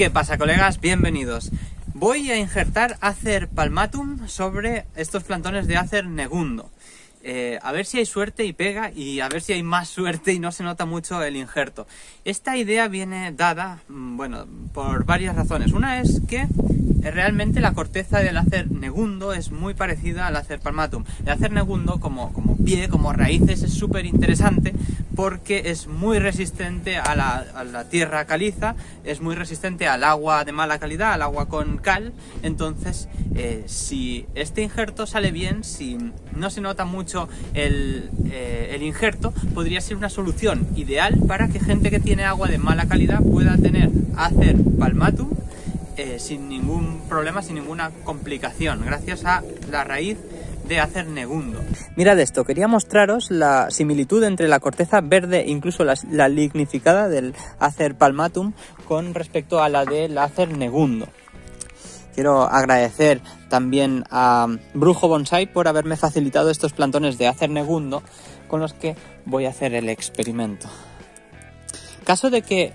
¿Qué pasa, colegas? Bienvenidos. Voy a injertar Acer palmatum sobre estos plantones de Acer negundo. A ver si hay suerte y pega, y a ver si hay más suerte y no se nota mucho el injerto. Esta idea viene dada, bueno, por varias razones. Una es que realmente la corteza del Acer negundo es muy parecida al Acer palmatum. El Acer negundo como pie, como raíces, es súper interesante porque es muy resistente a la tierra caliza, es muy resistente al agua de mala calidad, al agua con cal. Entonces, si este injerto sale bien, si no se nota mucho el injerto, podría ser una solución ideal para que gente que tiene agua de mala calidad pueda tener Acer palmatum sin ningún problema, sin ninguna complicación, gracias a la raíz de Acer negundo. Mirad esto, quería mostraros la similitud entre la corteza verde, incluso la lignificada del Acer palmatum, con respecto a la del Acer negundo. Quiero agradecer también a Brujo Bonsai por haberme facilitado estos plantones de Acer negundo con los que voy a hacer el experimento. Caso de que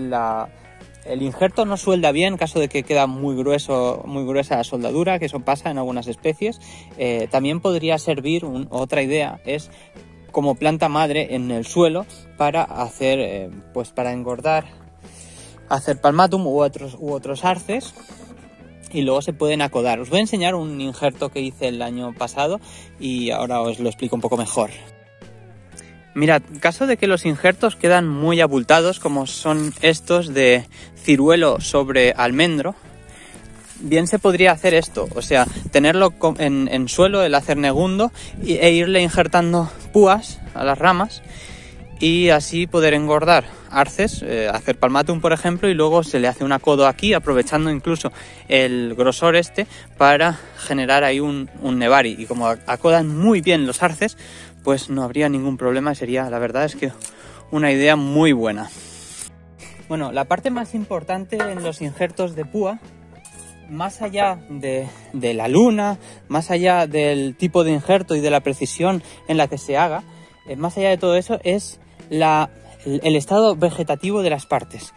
el injerto no suelda bien, caso de que queda muy gruesa la soldadura, que eso pasa en algunas especies, también podría servir, otra idea, es como planta madre en el suelo para hacer, para engordar Acer palmatum u otros arces, y luego se pueden acodar. Os voy a enseñar un injerto que hice el año pasado y ahora os lo explico un poco mejor. Mirad, caso de que los injertos quedan muy abultados, como son estos de ciruelo sobre almendro, bien se podría hacer esto, o sea, tenerlo en suelo, el Acer negundo, e irle injertando púas a las ramas y así poder engordar arces, Acer palmatum por ejemplo, y luego se le hace un acodo aquí, aprovechando incluso el grosor para generar ahí un nevari. Y como acodan muy bien los arces, pues no habría ningún problema, sería, la verdad es que, una idea muy buena. Bueno, la parte más importante en los injertos de púa, más allá de la luna, más allá del tipo de injerto y de la precisión en la que se haga, más allá de todo eso, es el estado vegetativo de las partes.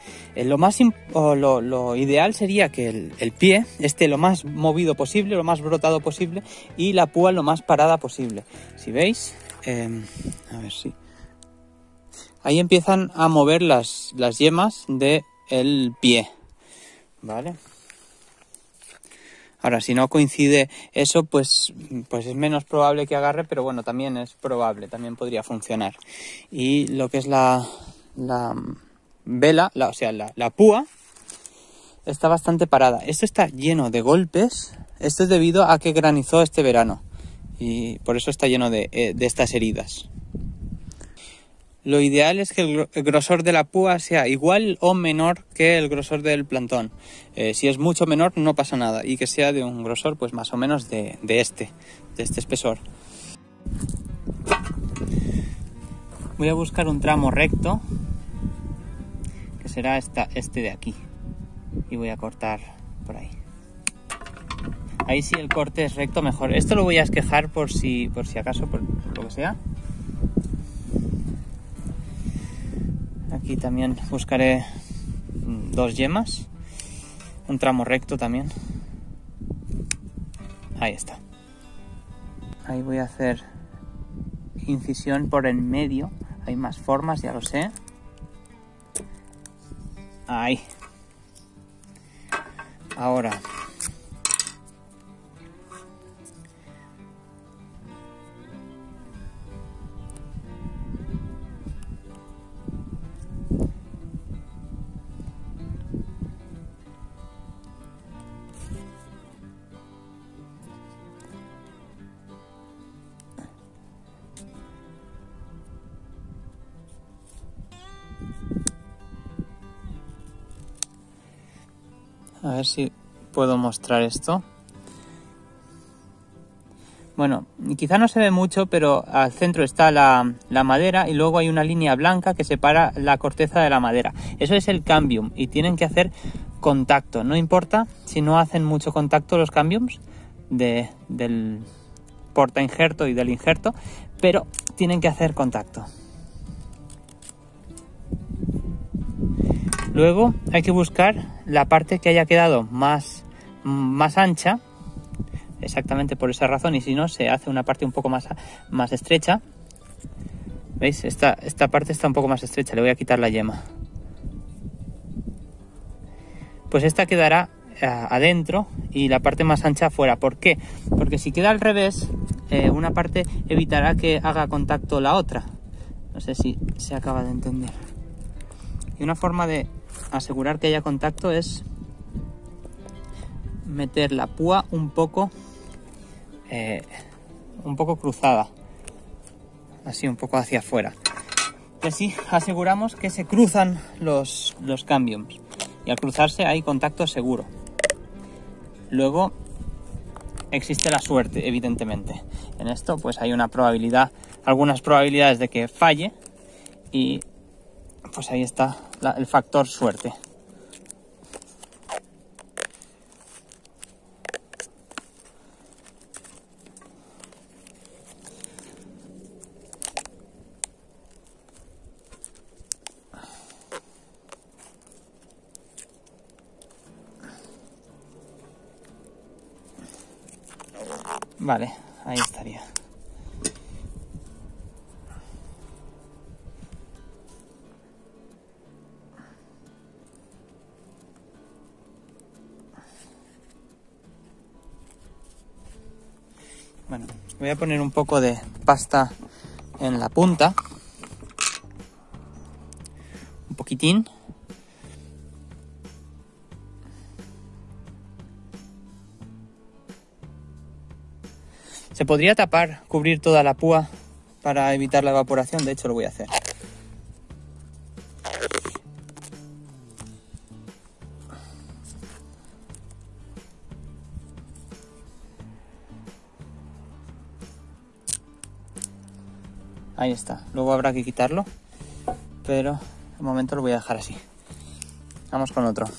Lo ideal sería que el pie esté lo más movido posible, lo más brotado posible, y la púa lo más parada posible. Si veis, a ver si... ahí empiezan a mover las yemas del pie, ¿vale? Ahora, si no coincide eso, pues es menos probable que agarre, pero bueno, también es probable, también podría funcionar. Y lo que es la vela, la púa, está bastante parada. Esto está lleno de golpes. Esto es debido a que granizó este verano y por eso está lleno de estas heridas. Lo ideal es que el grosor de la púa sea igual o menor que el grosor del plantón. Si es mucho menor no pasa nada, y que sea de un grosor pues más o menos de este espesor. Voy a buscar un tramo recto, que será este de aquí, y voy a cortar por ahí. Ahí si el corte es recto mejor. Esto lo voy a esquejar por si acaso, por lo que sea. Aquí también buscaré 2 yemas, un tramo recto también. Ahí está. Ahí voy a hacer incisión por en medio. Hay más formas, ya lo sé. Ahí. Ahora. A ver si puedo mostrar esto. Bueno, quizá no se ve mucho, pero al centro está la madera y luego hay una línea blanca que separa la corteza de la madera. Eso es el cambium y tienen que hacer contacto. No importa si no hacen mucho contacto los cambiums del porta injerto y del injerto, pero tienen que hacer contacto. Luego hay que buscar la parte que haya quedado más ancha, exactamente por esa razón, y si no se hace una parte un poco más estrecha. ¿Veis? Esta parte está un poco más estrecha, le voy a quitar la yema. Pues esta quedará adentro y la parte más ancha afuera. ¿Por qué? Porque si queda al revés, una parte evitará que haga contacto la otra. No sé si se acaba de entender. Y una forma de asegurar que haya contacto es meter la púa un poco cruzada, así un poco hacia afuera. Y así aseguramos que se cruzan los cambiums. Y al cruzarse hay contacto seguro. Luego existe la suerte, evidentemente. En esto pues hay algunas probabilidades de que falle, y pues ahí está el factor suerte. Vale, ahí estaría. Bueno, voy a poner un poco de pasta en la punta. Un poquitín. Se podría tapar, cubrir toda la púa para evitar la evaporación. De hecho, lo voy a hacer. Ahí está. Luego habrá que quitarlo, pero de momento lo voy a dejar así. Vamos con otro.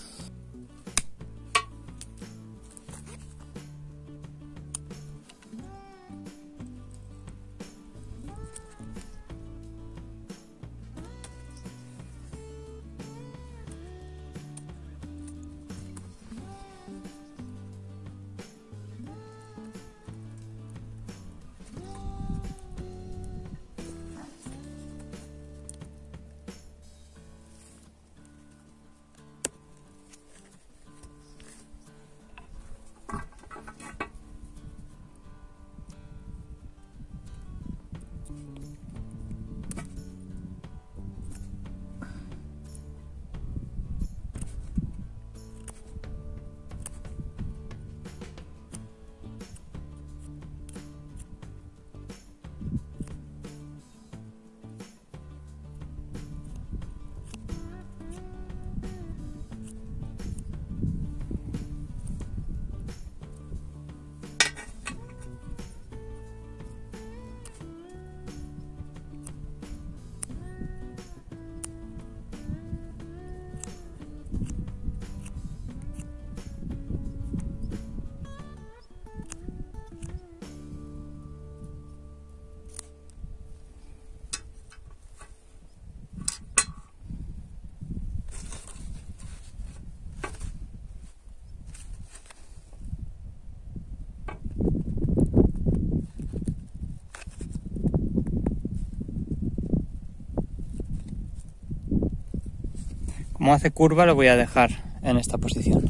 Como hace curva, lo voy a dejar en esta posición.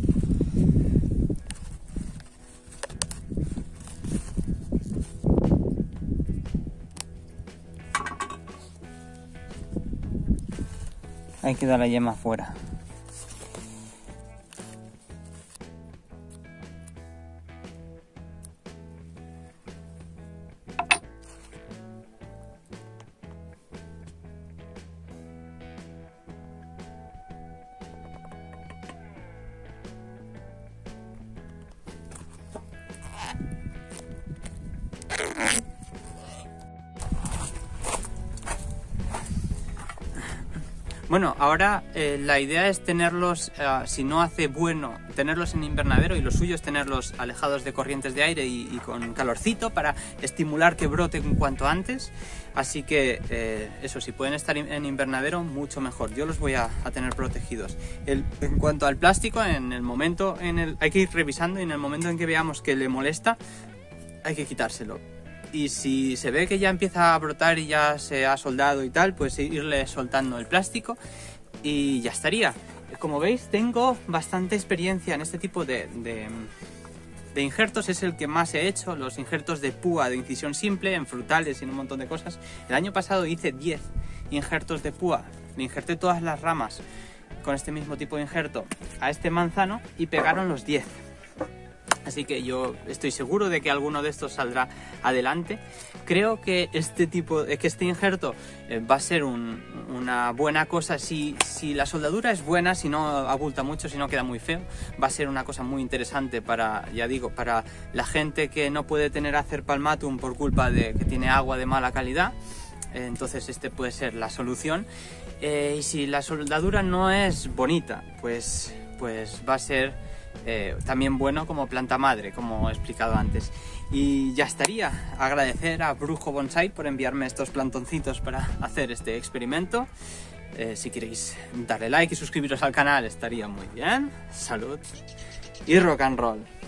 Ahí queda la yema fuera. Bueno, ahora la idea es tenerlos, si no hace bueno, tenerlos en invernadero, y lo suyo es tenerlos alejados de corrientes de aire y con calorcito para estimular que broten cuanto antes. Así que eso, si pueden estar en invernadero, mucho mejor. Yo los voy a tener protegidos. En cuanto al plástico, hay que ir revisando, y en el momento en que veamos que le molesta, hay que quitárselo. Y si se ve que ya empieza a brotar y ya se ha soldado y tal, pues irle soltando el plástico y ya estaría. Como veis, tengo bastante experiencia en este tipo de injertos. Es el que más he hecho, los injertos de púa de incisión simple, en frutales y en un montón de cosas. El año pasado hice 10 injertos de púa, le injerté todas las ramas con este mismo tipo de injerto a este manzano y pegaron los 10. Así que yo estoy seguro de que alguno de estos saldrá adelante. Creo que este injerto va a ser una buena cosa si la soldadura es buena, si no abulta mucho, si no queda muy feo. Va a ser una cosa muy interesante para la gente que no puede tener Acer palmatum por culpa de que tiene agua de mala calidad. Entonces este puede ser la solución. Y si la soldadura no es bonita, pues va a ser también bueno como planta madre, como he explicado antes. Y ya estaría. Agradecer a Brujo Bonsai por enviarme estos plantoncitos para hacer este experimento. Si queréis darle like y suscribiros al canal, estaría muy bien. Salud y rock and roll.